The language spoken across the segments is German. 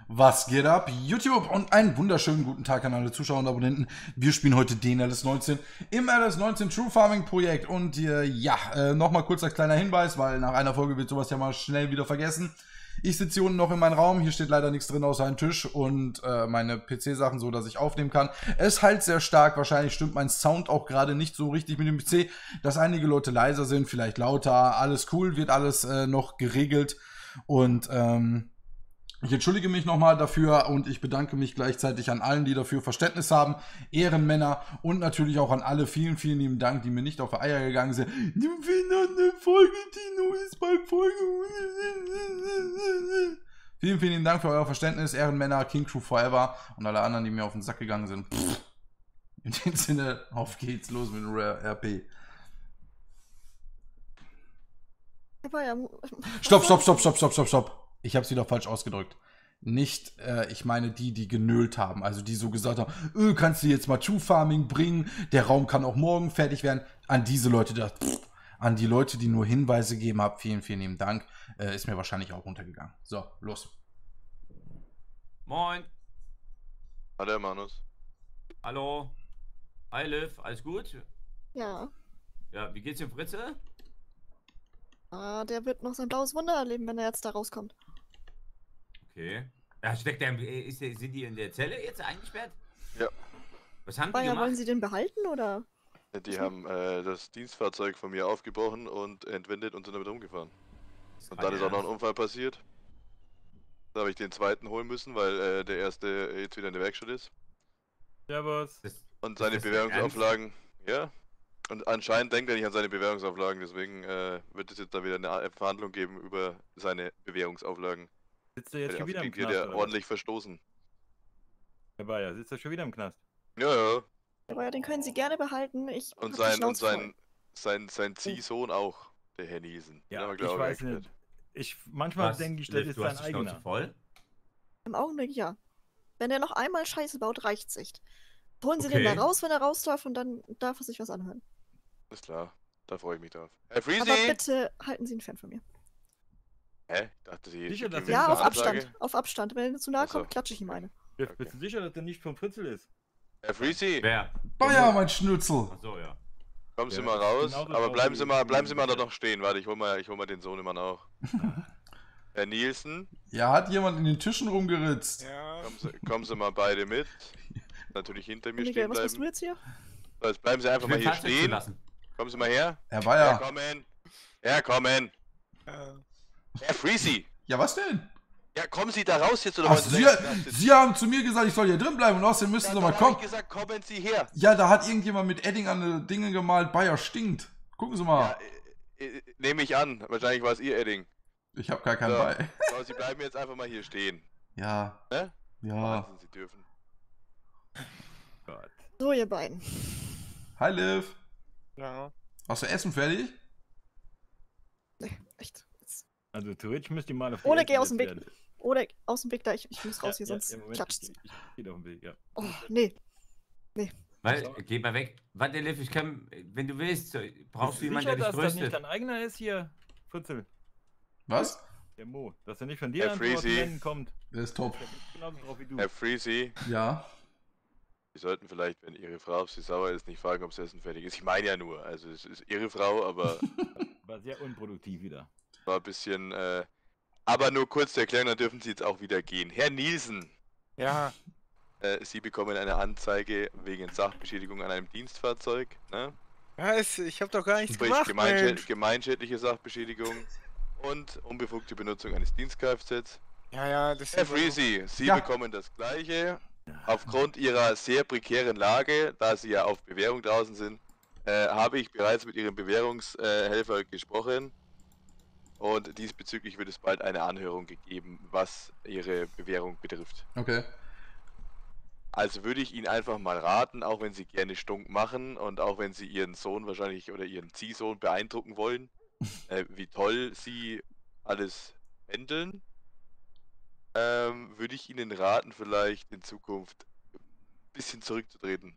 Was geht ab, YouTube? Und einen wunderschönen guten Tag an alle Zuschauer und Abonnenten. Wir spielen heute den LS19 im LS19 True Farming Projekt. Und nochmal kurz als kleiner Hinweis, weil nach einer Folge wird sowas ja mal schnell wieder vergessen. Ich sitze hier unten noch in meinem Raum, hier steht leider nichts drin außer ein Tisch und meine PC-Sachen, so dass ich aufnehmen kann. Es halt sehr stark, wahrscheinlich stimmt mein Sound auch gerade nicht so richtig mit dem PC, dass einige Leute leiser sind, vielleicht lauter, alles cool, wird alles noch geregelt und ich entschuldige mich nochmal dafür und ich bedanke mich gleichzeitig an allen, die dafür Verständnis haben, Ehrenmänner und natürlich auch an alle vielen, vielen lieben Dank, die mir nicht auf die Eier gegangen sind. Du willst noch eine Folge, Tino ist bei Folge. Vielen, vielen lieben Dank für euer Verständnis, Ehrenmänner, King Crew Forever und alle anderen, die mir auf den Sack gegangen sind. In dem Sinne, auf geht's, los mit dem Rare RP. Stopp. Ich habe sie doch falsch ausgedrückt. Nicht, ich meine die genölt haben. Also die so gesagt haben, kannst du jetzt mal True Farming bringen? Der Raum kann auch morgen fertig werden. An diese Leute, an die Leute, die nur Hinweise gegeben haben, vielen, vielen lieben Dank. Ist mir wahrscheinlich auch runtergegangen. So, los. Moin. Hallo, Manus. Hallo. Hi, Liv. Alles gut? Ja. Ja, wie geht's dem Fritze? Der wird noch sein blaues Wunder erleben, wenn er jetzt da rauskommt. Okay. Ja, steckt der, sind die in der Zelle jetzt eingesperrt? Ja. Was haben die Bayer, gemacht? wollen Sie den behalten, oder? Die haben das Dienstfahrzeug von mir aufgebrochen und entwendet und sind damit rumgefahren. Und dann ist auch noch ein Unfall passiert. Da habe ich den zweiten holen müssen, weil der erste jetzt wieder in der Werkstatt ist. Servus. Und seine Bewährungsauflagen, ja. Und anscheinend denkt er nicht an seine Bewährungsauflagen, deswegen wird es jetzt da wieder eine Verhandlung geben über seine Bewährungsauflagen. Sitzt er jetzt schon wieder im Knast? Knast? Der ordentlich verstoßen. Herr Bayer, sitzt er schon wieder im Knast? Ja. Herr Bayer, den können Sie gerne behalten. Und sein Oh. Ziehsohn auch, der Herr Niesen. Ja, Den ich haben wir, weiß nicht. Manchmal denke ich, das Liv, ist du sein hast die Schnauze eigener. voll? Im Augenblick ja. Wenn er noch einmal Scheiße baut, reicht's nicht. Holen Sie den Okay. da raus, wenn er raus darf, und dann darf er sich was anhören. Ist klar, da freue ich mich drauf. Herr Freezy! Aber bitte halten Sie ihn fern von mir. Hä? Ich dachte, Sie Sicher, dass geben er Ja, mir auf eine Ansage. Abstand. Auf Abstand. Wenn er zu nahe Ach so. kommt, klatsche ich ihm eine. Bist du sicher, dass der nicht vom Fritzel ist? Herr Freezy, Wer? Bayer, mein Schnitzel. Achso, ja. kommen Sie Ja, mal das ist raus, genauso aber bleiben Sie mal da sicher. noch stehen. Warte, ich hol mal den Sohnemann auch. Herr Nielsen, Ja, hat jemand in den Tischen rumgeritzt. Ja. kommen Sie mal beide mit. Natürlich hinter mir stehen Miguel, was machst du bleiben. jetzt hier? So, jetzt bleiben Sie einfach mal hier Fahrzeug stehen. zulassen. Kommen Sie mal her. Herr Bayer. Herkommen. Ja. Herr Freezy. Ja, was denn? Ja, kommen Sie da raus jetzt oder Ach, wollen Sie länger sitzen? Sie haben zu mir gesagt, ich soll hier drin bleiben und außerdem müssen Sie Ja, doch mal dann hab kommen. ich gesagt, kommen Sie her. Ja, da hat irgendjemand mit Edding an die Dinge gemalt, Bayer stinkt. Gucken Sie mal. Ja, nehme ich an. Wahrscheinlich war es Ihr Edding. Ich habe gar keinen So. bei. Aber Sie bleiben jetzt einfach mal hier stehen. Ja, Ne? ja. Wahnsinn, Sie dürfen. Gott. So, ihr beiden. Hi, Liv. Ja. Hast du Essen fertig? Nee, echt. Jetzt. Also theoretisch müsst ihr mal auf Oder Eltern geh aus dem Weg. werden. Oder aus dem Weg da. Ich muss raus hier, Ja, sonst im Moment, klatscht's. Ich geh auf den Weg, ja. Oh, nee. Geh mal weg. Warte, Liv, ich kann, wenn du willst, brauchst du Bist jemanden, der sicher, dich dass das nicht tröstet. dein eigener ist hier, Fritzel? Was? Der Mo. Dass er nicht von dir Herr an so aus Freezy. Rennen kommt. Der ist top. Der ist genauso drauf wie du. Herr Freezy, Ja. Sie sollten vielleicht, wenn Ihre Frau auf Sie sauer ist, nicht fragen, ob das Essen fertig ist. Ich meine ja nur, also es ist Ihre Frau, aber War sehr unproduktiv wieder. war ein bisschen, aber nur kurz zur Erklärung, dann dürfen Sie jetzt auch wieder gehen. Herr Nielsen, Ja. Sie bekommen eine Anzeige wegen Sachbeschädigung an einem Dienstfahrzeug, ne? Was? Ich hab doch gar nichts Sprich gemacht, Mensch. gemeinschädliche Sachbeschädigung und unbefugte Benutzung eines Dienst-Kfz. Ja, das Herr ist aber- Freezy, Sie Ja. bekommen das Gleiche. Aufgrund Ihrer sehr prekären Lage, da Sie ja auf Bewährung draußen sind, habe ich bereits mit Ihrem Bewährungshelfer gesprochen. Und diesbezüglich wird es bald eine Anhörung gegeben, was Ihre Bewährung betrifft. Okay. Also würde ich Ihnen einfach mal raten, auch wenn Sie gerne Stunk machen und auch wenn Sie Ihren Sohn wahrscheinlich oder Ihren Ziehsohn beeindrucken wollen, wie toll Sie alles handeln, würde ich Ihnen raten, vielleicht in Zukunft ein bisschen zurückzutreten.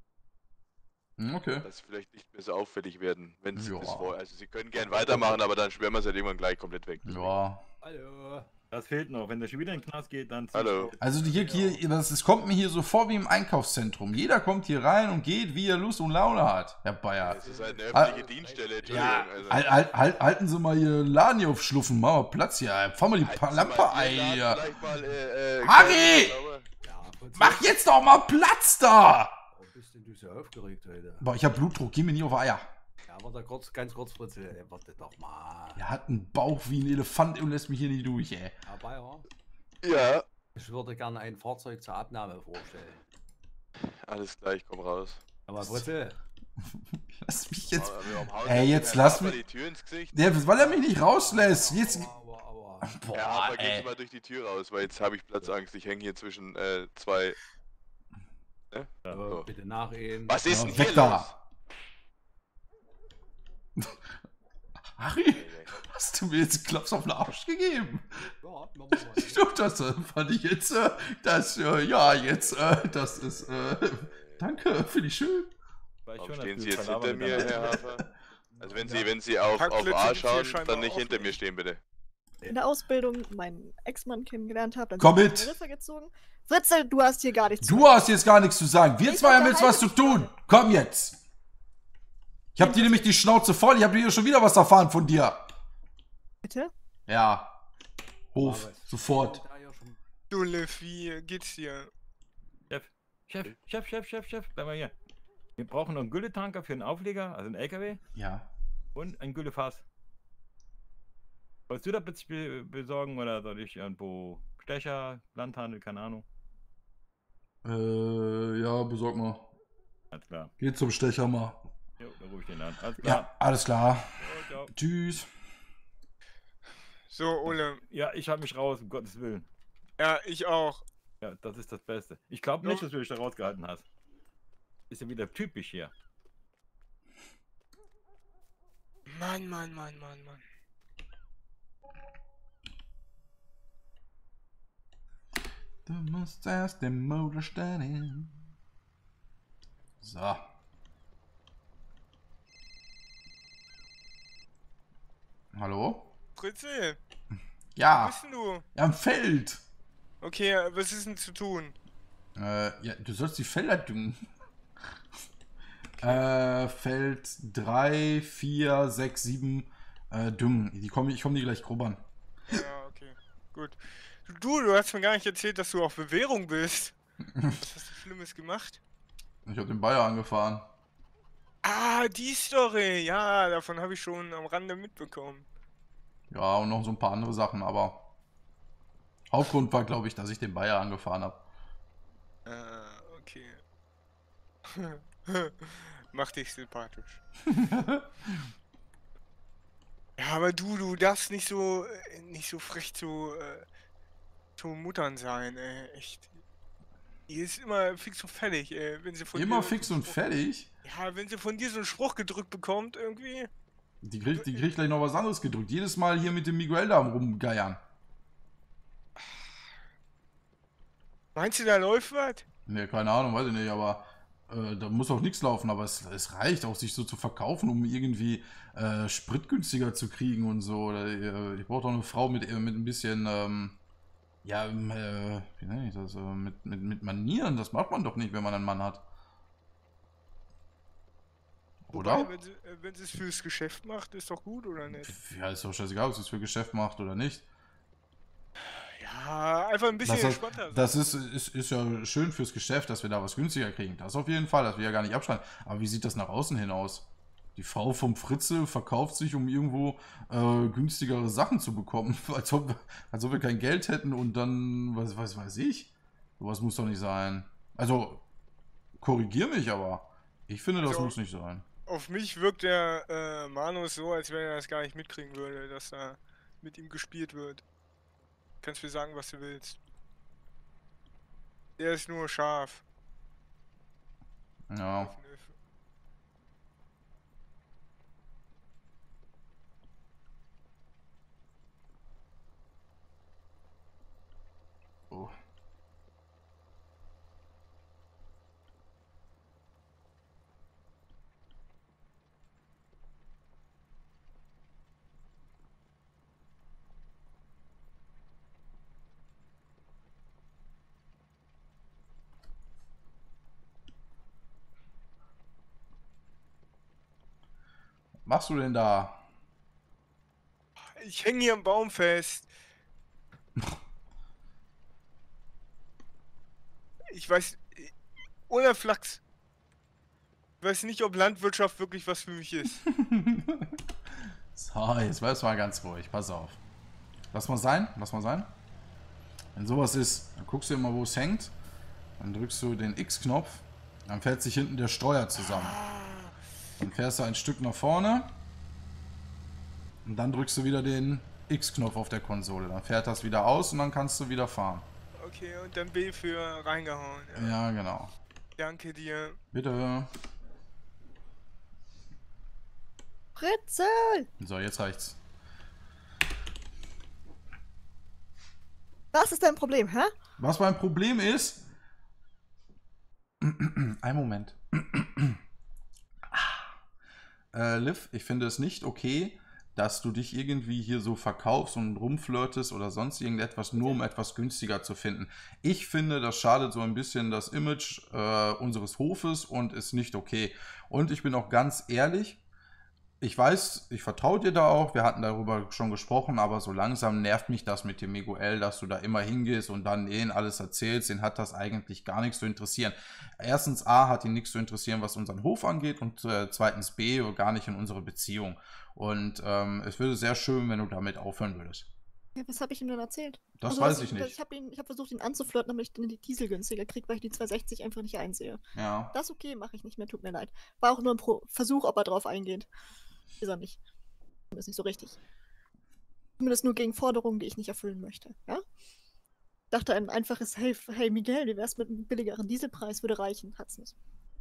Okay. Dass Sie vielleicht nicht mehr so auffällig werden, wenn Sie das Ja. wollen. Also Sie können gern weitermachen, aber dann schwärmen wir es halt irgendwann gleich komplett weg. Ja. Hallo. Das fehlt noch. Wenn der schon wieder in den Knast geht, dann... Hallo. Also es kommt mir hier so vor wie im Einkaufszentrum. Jeder kommt hier rein und geht, wie er Lust und Laune hat, Herr Bayer. Es ist halt eine öffentliche Dienststelle, Entschuldigung. Ja, Also. halten Sie mal Ihr Laden hier auf Schluffen, machen wir Platz hier. Fahr mal die Lampe ein hier. Harry! Mach jetzt doch mal Platz da! Warum bist denn du so aufgeregt heute? Boah, ich hab Blutdruck, geh mir nie auf Eier. Ja, warte kurz, ganz kurz, Fritzel. Warte doch mal. Er hat einen Bauch wie ein Elefant und lässt mich hier nicht durch, ey. Herr Bayer, Ja, ich würde gerne ein Fahrzeug zur Abnahme vorstellen. alles klar, ich komm raus. Aber Fritzel, Lass mich jetzt. Warum haut Ey, der jetzt Herr lass Hafer mich. die Tür ins Gesicht? Der, weil er mich nicht rauslässt. Jetzt. aber. Boah, Ja, aber gehen ey. Sie mal durch die Tür raus, weil jetzt habe ich Platzangst. Ich hänge hier zwischen zwei. So. Bitte nach Ihnen. Was ist Ja, denn weg hier da. los? Harry, hast du mir jetzt einen Klaps auf den Arsch gegeben? Ja, machen wir mal. Doch, das fand ich jetzt, das ist, danke, finde ich schön. Warum stehen Sie jetzt hinter mir, Herr Hafer? Also wenn Sie auf Hackblitze A gibt's hier schauen, scheinbar dann nicht auch hinter nicht. mir stehen, bitte. In der Ausbildung meinen Ex-Mann kennengelernt habe, dann Komm sind wir mit. in die Riffe gezogen. Fritzel, du hast hier gar nichts Du hast jetzt gar nichts zu sagen. Wir Ich zwei haben jetzt was zu unterhalte mich tun. Komm jetzt. Ich hab dir nämlich die Schnauze voll. Ich hab dir schon wieder was erfahren von dir. Bitte? Ja. Hof, Aber es- sofort. Da ja schon- Du, Liv, wie geht's dir? Chef, bleib mal hier. Wir brauchen noch einen Gülletanker für einen Aufleger, also einen LKW, Ja. und ein Güllefass. Wolltest du das besorgen oder soll ich irgendwo Stecher, Landhandel, keine Ahnung? Ja, besorg mal. Alles klar. Geh zum Stecher mal. Jo, da rufe ich den an. Alles klar. Ja, alles klar. Jo, ciao. Tschüss. So, Ole. Ja, ich hab mich raus, um Gottes Willen. Ja, ich auch. Ja, das ist das Beste. Ich glaube nicht, dass du dich da rausgehalten hast. Ist ja wieder typisch hier. Mann. Du musst erst den Motor starten. So. Hallo? Fritzel, wo Ja, bist denn du? am Feld. Okay, was ist denn zu tun? Ja, du sollst die Felder düngen. Feld 3, 4, 6, 7 düngen. Ich komm die gleich grubbern. Ja, okay. Gut. Du hast mir gar nicht erzählt, dass du auf Bewährung bist. Was hast du Schlimmes gemacht? Ich hab den Bayer angefahren. Ah, die Story. Ja, davon habe ich schon am Rande mitbekommen. Ja, und noch so ein paar andere Sachen, aber Hauptgrund war, glaube ich, dass ich den Bayer angefahren habe. Ah, okay. Mach dich sympathisch. Ja, aber du darfst nicht so frech zu Muttern sein, ey, echt. Die ist immer fix und fertig, ey, wenn sie von Immer dir fix so einen und Spruch- fertig. Ja, wenn sie von dir so einen Spruch gedrückt bekommt, irgendwie. Die kriegt gleich noch was anderes gedrückt. Jedes Mal hier mit dem Miguel da rumgeiern. Meinst du, da läuft was? Ne, keine Ahnung, weiß ich nicht, aber da muss auch nichts laufen, aber es reicht auch, sich so zu verkaufen, um irgendwie Sprit günstiger zu kriegen und so. Ich brauche doch eine Frau mit ein bisschen, wie nenne ich das, mit Manieren. Das macht man doch nicht, wenn man einen Mann hat. Oder? Wobei, wenn sie es fürs Geschäft macht, ist doch gut, oder nicht? Ja, ist doch scheißegal, ob sie es für Geschäft macht oder nicht. Ja, einfach ein bisschen Das, entspannter sein. das ist ja schön fürs Geschäft, dass wir da was günstiger kriegen. Das auf jeden Fall, das will ja gar nicht abschneiden. Aber wie sieht das nach außen hin aus? Die Frau vom Fritze verkauft sich, um irgendwo günstigere Sachen zu bekommen. Als ob wir kein Geld hätten und dann, was weiß ich. Sowas muss doch nicht sein. Also, korrigier mich, aber ich finde, das Also- muss nicht sein. Auf mich wirkt der Manus so, als wenn er das gar nicht mitkriegen würde, dass da mit ihm gespielt wird. Kannst mir sagen, was du willst. Der ist nur scharf. Ja. Oh. machst du denn da? Ich hänge hier am Baum fest. Ich weiß, ohne Flachs. Ich weiß nicht, ob Landwirtschaft wirklich was für mich ist. So, jetzt bleibst du mal ganz ruhig. Pass auf. Lass mal sein. Lass mal sein. Wenn sowas ist, dann guckst du immer, wo es hängt. Dann drückst du den X-Knopf. Dann fährt sich hinten der Steuer zusammen. Dann fährst du ein Stück nach vorne. Und dann drückst du wieder den X-Knopf auf der Konsole. Dann fährt das wieder aus und dann kannst du wieder fahren. Okay, und dann B für reingehauen. Ja, genau. Danke dir. Bitte. Fritzel! So, jetzt reicht's. Was ist dein Problem, hä? Was mein Problem ist... Ein Moment. Liv, ich finde es nicht okay, dass du dich irgendwie hier so verkaufst und rumflirtest oder sonst irgendetwas, nur um etwas günstiger zu finden. Ich finde, das schadet so ein bisschen das Image unseres Hofes und ist nicht okay. Und ich bin auch ganz ehrlich, ich weiß, ich vertraue dir da auch, wir hatten darüber schon gesprochen, aber so langsam nervt mich das mit dem Miguel, dass du da immer hingehst und dann denen alles erzählst, den hat das eigentlich gar nichts zu interessieren. Erstens A, hat ihn nichts zu interessieren, was unseren Hof angeht und zweitens B, gar nicht in unsere Beziehung. Und es wäre sehr schön, wenn du damit aufhören würdest. Ja, was habe ich ihm denn erzählt? Das Also, weiß ich nicht. Ich hab versucht, ihn anzuflirten, damit ich den Diesel günstiger kriege, weil ich die 260 einfach nicht einsehe. Ja. Das okay, mache ich nicht mehr, tut mir leid. War auch nur ein Versuch, ob er drauf eingeht. Ist er nicht. Ist nicht so richtig. Zumindest nur gegen Forderungen, die ich nicht erfüllen möchte, ja? Ich dachte, ein einfaches hey Miguel, wie wär's mit einem billigeren Dieselpreis, würde reichen. Hat's nicht.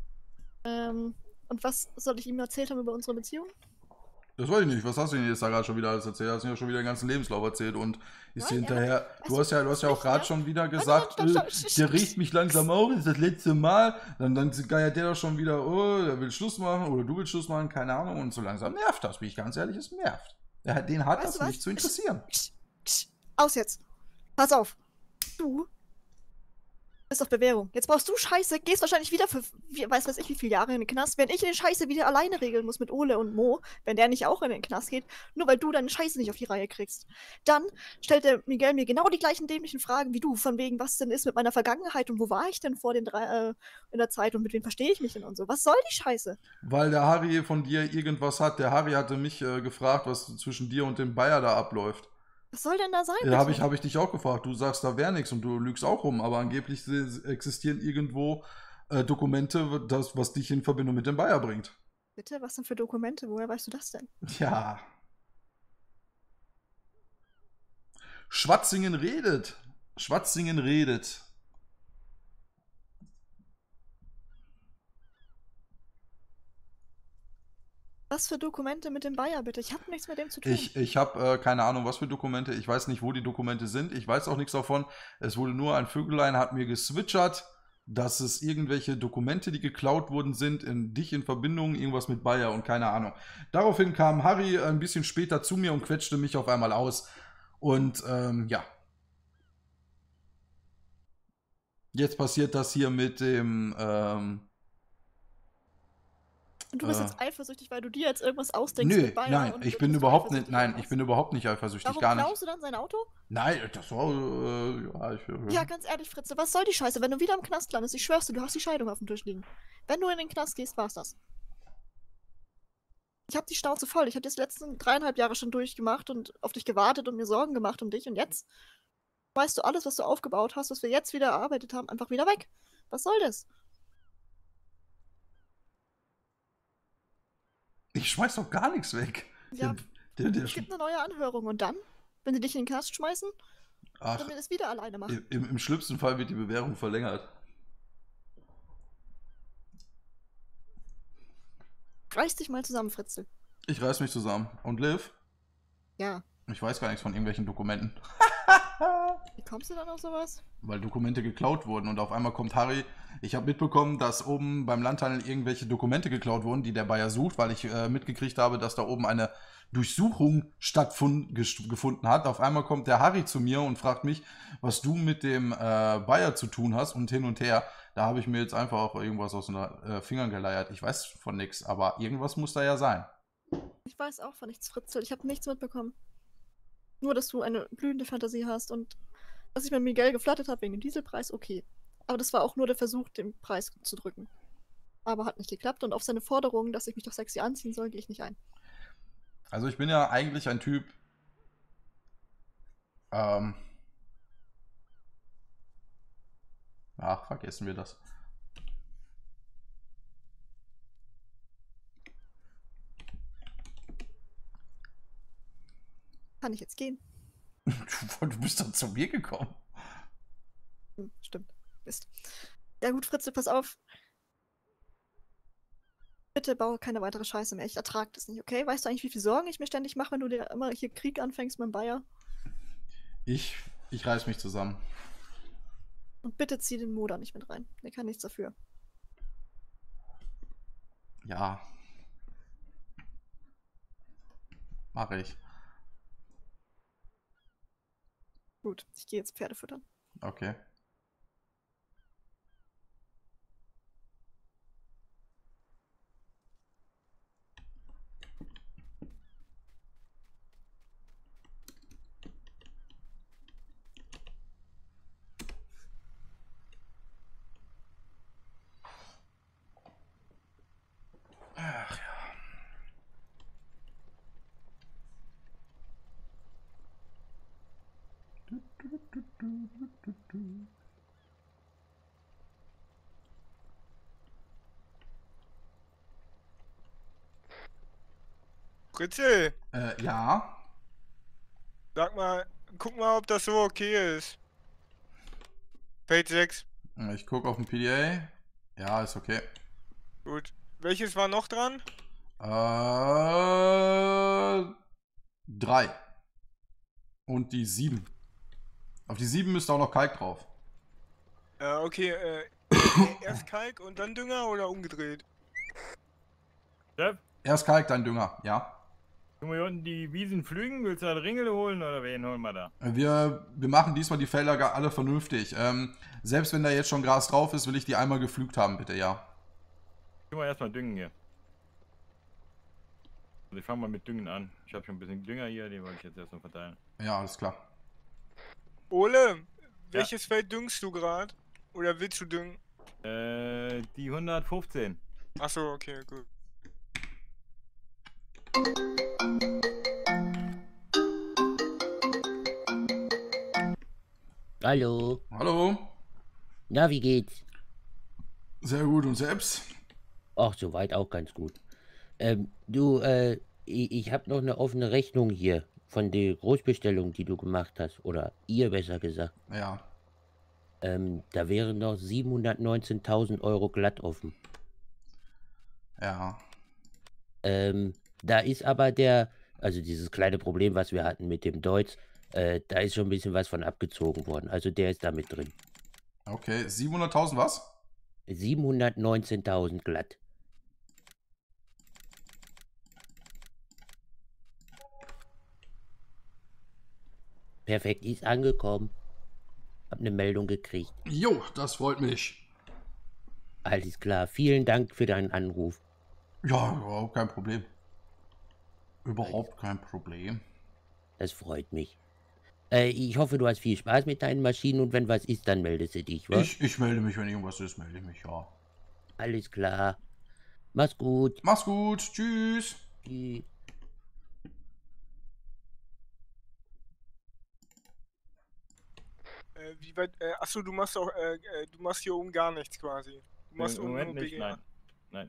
Und was soll ich ihm erzählt haben über unsere Beziehung? Das weiß ich nicht. Was hast du denn jetzt da gerade schon wieder alles erzählt? Du hast ja schon wieder den ganzen Lebenslauf erzählt und ist Nein, hinterher. Du hast ja auch gerade schon wieder Nein, gesagt, stopp. der riecht mich langsam auf, das ist das letzte Mal. Dann geiert der doch schon wieder, oh, der will Schluss machen oder du willst Schluss machen, keine Ahnung. Und so langsam nervt das, bin ich ganz ehrlich, es nervt. Den hat Weißt das du was? nicht zu interessieren. Aus jetzt. Pass auf. Du bist auf Bewährung. Jetzt brauchst du Scheiße, gehst wahrscheinlich wieder für weiß ich wie viele Jahre in den Knast, wenn ich den Scheiße wieder alleine regeln muss mit Ole und Mo, wenn der nicht auch in den Knast geht, nur weil du deine Scheiße nicht auf die Reihe kriegst. Dann stellt der Miguel mir genau die gleichen dämlichen Fragen wie du, von wegen, was denn ist mit meiner Vergangenheit und wo war ich denn vor den in der Zeit und mit wem verstehe ich mich denn und so. Was soll die Scheiße? Weil der Harry von dir irgendwas hat. Der Harry hatte mich gefragt, was zwischen dir und dem Bayer da abläuft. Was soll denn da sein? Ja, habe ich dich auch gefragt. Du sagst, da wäre nichts und du lügst auch rum, aber angeblich existieren irgendwo Dokumente, was dich in Verbindung mit dem Bayer bringt. Bitte, was denn für Dokumente? Woher weißt du das denn? Ja. Schwatzingen redet. Schwatzingen redet. Was für Dokumente mit dem Bayer, bitte? Ich habe nichts mit dem zu tun. Ich habe keine Ahnung, was für Dokumente. Ich weiß nicht, wo die Dokumente sind. Ich weiß auch nichts davon. Es wurde nur ein Vögelein, hat mir geswitchert, dass es irgendwelche Dokumente, die geklaut worden sind, dich in Verbindung, irgendwas mit Bayer und keine Ahnung. Daraufhin kam Harry ein bisschen später zu mir und quetschte mich auf einmal aus. Und ja. Jetzt passiert das hier mit dem Und du bist jetzt eifersüchtig, weil du dir jetzt irgendwas ausdenkst nö, mit Bayer nein, und ich du bin bist überhaupt eifersüchtig nicht, nein, oder ich was? bin überhaupt nicht eifersüchtig, Warum gar nicht. klaust du dann sein Auto? Nein, das war, Ja, ganz ehrlich, Fritze, was soll die Scheiße? Wenn du wieder im Knast landest, ich schwör's dir, du hast die Scheidung auf dem Tisch liegen. Wenn du in den Knast gehst, war's das. Ich hab die Schnauze voll. Ich hab das letzten 3,5 Jahre schon durchgemacht und auf dich gewartet und mir Sorgen gemacht um dich. Und jetzt weißt du alles, was du aufgebaut hast, was wir jetzt wieder erarbeitet haben, einfach wieder weg. Was soll das? Ich schmeiß doch gar nichts weg. Ja, Der es gibt eine neue Anhörung und dann, wenn sie dich in den Knast schmeißen, Ach, dann wir das wieder alleine machen. im schlimmsten Fall wird die Bewährung verlängert. Reiß dich mal zusammen, Fritzel. Ich reiß mich zusammen. Und Liv? Ja. Ich weiß gar nichts von irgendwelchen Dokumenten. Wie kommst du dann auf sowas? Weil Dokumente geklaut wurden und auf einmal kommt Harry. Ich habe mitbekommen, dass oben beim Landhandel irgendwelche Dokumente geklaut wurden, die der Bayer sucht, weil ich mitgekriegt habe, dass da oben eine Durchsuchung gefunden hat. Auf einmal kommt der Harry zu mir und fragt mich, was du mit dem Bayer zu tun hast und hin und her. Da habe ich mir jetzt einfach auch irgendwas aus den Fingern geleiert. Ich weiß von nichts, aber irgendwas muss da ja sein. Ich weiß auch von nichts, Fritzel. Ich habe nichts mitbekommen. Nur, dass du eine blühende Fantasie hast und dass ich mit Miguel geflirtet habe wegen dem Dieselpreis, okay. Aber das war auch nur der Versuch, den Preis zu drücken. Aber hat nicht geklappt und auf seine Forderung, dass ich mich doch sexy anziehen soll, gehe ich nicht ein. Also ich bin ja eigentlich ein Typ, ach, vergessen wir das. Kann ich jetzt gehen? Du bist doch zu mir gekommen. Stimmt. Mist. Ja gut, Fritze, pass auf. Bitte baue keine weitere Scheiße mehr. Ich ertrag das nicht, okay? Weißt du eigentlich, wie viel Sorgen ich mir ständig mache, wenn du dir immer hier Krieg anfängst mit dem Bayer? Ich reiß mich zusammen. Und bitte zieh den Moda nicht mit rein. Der kann nichts dafür. Ja. Mache ich. Gut, ich gehe jetzt Pferde füttern. Okay. Ach ja. Fritzel, Ja. sag mal, guck mal, ob das so okay ist. Feld 6. Ich gucke auf den PDA. Ja, ist okay. Gut. Welches war noch dran? 3. Und die 7. Auf die 7 müsste auch noch Kalk drauf. Okay, erst Kalk und dann Dünger oder umgedreht? Chef, Erst Kalk, dann Dünger, ja. können wir hier unten die Wiesen pflügen? Willst du da Ringele holen oder wen holen wir da? Wir machen diesmal die Felder alle vernünftig. Selbst wenn da jetzt schon Gras drauf ist, will ich die einmal gepflügt haben, bitte, ja. Können wir erstmal düngen hier. Also ich fange mal mit Düngen an. Ich habe schon ein bisschen Dünger hier, den wollte ich jetzt erstmal verteilen. Ja, alles klar. Ole, welches Feld düngst du gerade? Oder willst du düngen? Die 115. Achso, okay, gut. Hallo. Hallo. Na, wie geht's? Sehr gut, und selbst? Ach, soweit auch ganz gut. Du, ich habe noch eine offene Rechnung hier von der Großbestellung, die du gemacht hast. Oder ihr besser gesagt. Ja. Da wären noch 719.000 Euro glatt offen. Ja. Da ist aber also dieses kleine Problem, was wir hatten mit dem Deutsch, da ist schon ein bisschen was von abgezogen worden. Also der ist da mit drin. Okay, 700.000 was? 719.000 glatt. Perfekt, ist angekommen. Hab eine Meldung gekriegt. Jo, das freut mich. Alles klar, vielen Dank für deinen Anruf. Ja, überhaupt kein Problem. Überhaupt kein Problem. Das freut mich. Ich hoffe, du hast viel Spaß mit deinen Maschinen und wenn was ist, dann meldest du dich, wa? Ich melde mich, wenn irgendwas ist, melde ich mich, ja. Alles klar. Mach's gut. Mach's gut, tschüss. Tschüss. Wie weit, achso, du machst auch, du machst hier oben gar nichts quasi. Du machst Im oben Moment nur nicht, BGA. nein. Nein.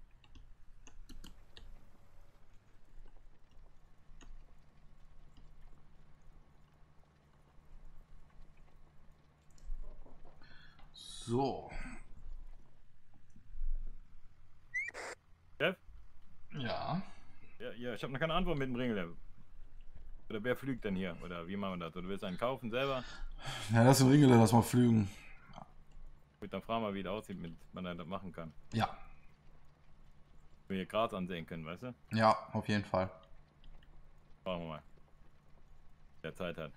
So. Chef? Ja. Ja, ich habe noch keine Antwort mit dem Ringele. Oder wer flügt denn hier? Oder wie machen wir das? Oder willst du einen kaufen selber? Ja, das sind Ringe, lass mal flügen. Gut, dann fragen wir, wie das aussieht, mit man das machen kann. Ja. Wir hier Gras ansehen können, weißt du? Ja, auf jeden Fall. Fragen wir mal. Wer Zeit hat.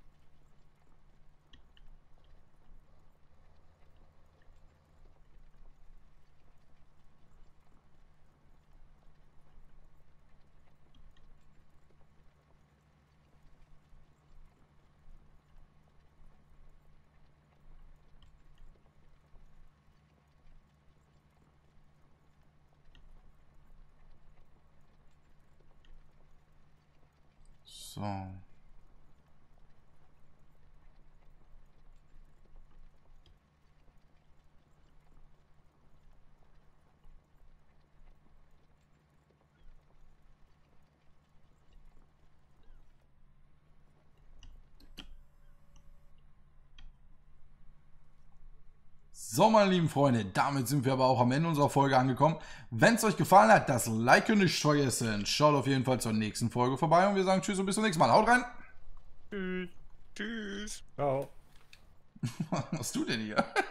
So. So, meine lieben Freunde, damit sind wir aber auch am Ende unserer Folge angekommen. Wenn es euch gefallen hat, das Like nicht vergessen. Schaut auf jeden Fall zur nächsten Folge vorbei und wir sagen Tschüss und bis zum nächsten Mal. Haut rein! Tschüss. Tschüss. Ciao. Was machst du denn hier?